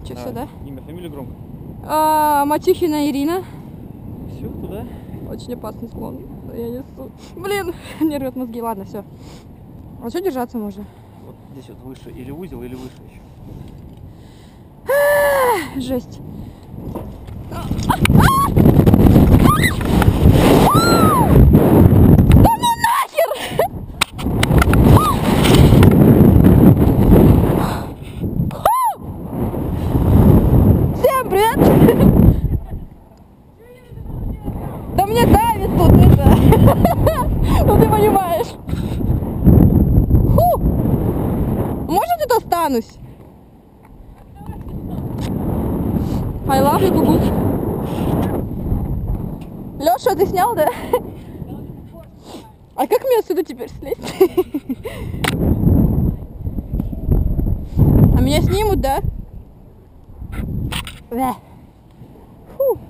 короче, все, да? Имя, фамилия громко. Матюхина Ирина. Все, туда. Очень опасный склон. Я несу. Блин, мне рвет мозги. Ладно, все. А что держаться можно? Вот здесь вот выше, или узел, или выше еще. Жесть. Да ну нахер! Всем привет! Да мне давит тут это. Ну ты понимаешь. Фу. Может, тут останусь? I love you, Гугу. Лёша, ты снял, да? А как мне отсюда теперь слезть? А меня снимут, да? Фу.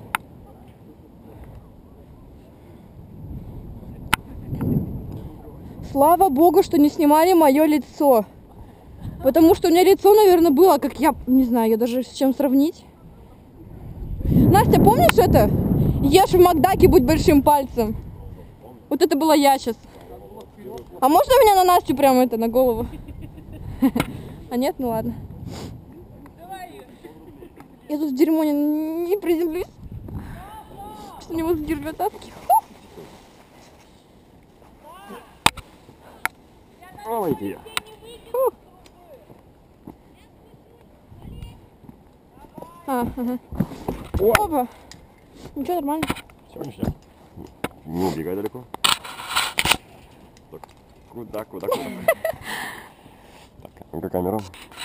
Слава богу, что не снимали мое лицо. Потому что у меня лицо, наверное, было, как я, не знаю, я даже с чем сравнить. Настя, помнишь это? Ешь в Макдаке, будь большим пальцем. Вот это была я сейчас. А можно меня на Настю прямо это, на голову? А нет? Ну ладно. Я тут в дерьмо не приземлюсь. Что у него сдерживают тапки. Плавайте я. Ага. Опа. Ничего, нормально. Все, ничего. Не убегай далеко. Так, куда? Так, ну-ка камеру.